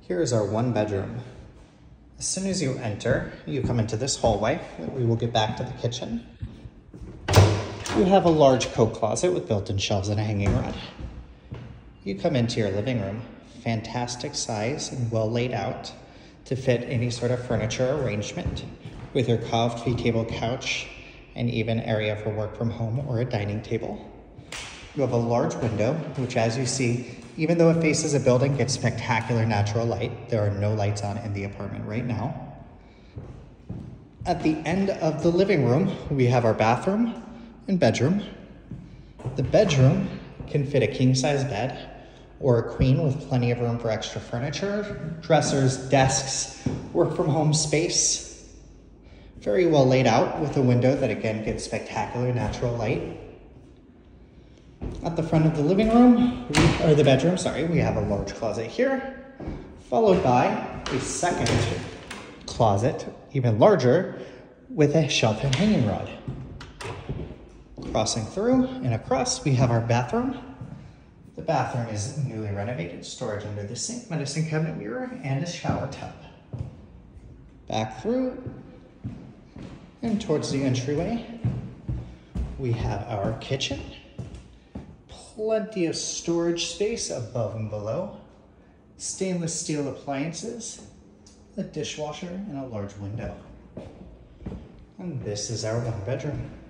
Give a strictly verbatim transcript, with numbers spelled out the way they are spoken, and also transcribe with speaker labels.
Speaker 1: Here is our one bedroom. As soon as you enter, you come into this hallway. We will get back to the kitchen. You have a large coat closet with built-in shelves and a hanging rod. You come into your living room, fantastic size and well laid out to fit any sort of furniture arrangement with your coffee table couch and even area for work from home or a dining table. You have a large window, which as you see, even though it faces a building, gets spectacular natural light. There are no lights on in the apartment right now. At the end of the living room, we have our bathroom and bedroom. The bedroom can fit a king-size bed or a queen with plenty of room for extra furniture, dressers, desks, work from home space. Very well laid out with a window that again gets spectacular natural light. At the front of the living room, or the bedroom, sorry, we have a large closet here, followed by a second closet, even larger, with a shelf and hanging rod. Crossing through and across, we have our bathroom. The bathroom is newly renovated, storage under the sink, medicine cabinet mirror, and a shower tub. Back through and towards the entryway, we have our kitchen. Plenty of storage space above and below. Stainless steel appliances, a dishwasher, and a large window. And this is our one bedroom.